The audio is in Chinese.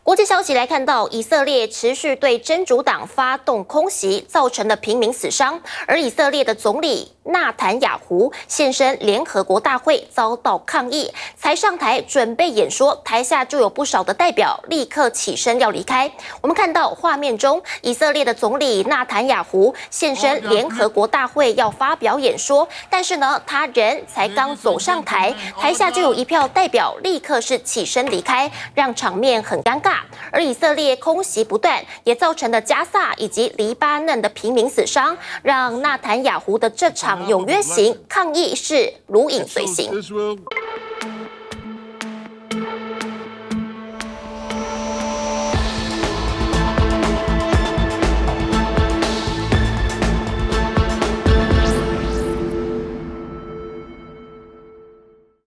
国际消息来看到，以色列持续对真主党发动空袭，造成了平民死伤。而以色列的总理纳坦雅胡现身联合国大会，遭到抗议，才上台准备演说，台下就有不少的代表立刻起身要离开。我们看到画面中，以色列的总理纳坦雅胡现身联合国大会要发表演说，但是呢，他人才刚走上台，台下就有一票代表立刻是起身离开，让场面很尴尬。而以色列空袭不断，也造成了加萨以及黎巴嫩的平民死伤，让纳坦雅胡的这场有约行抗议是如影随形。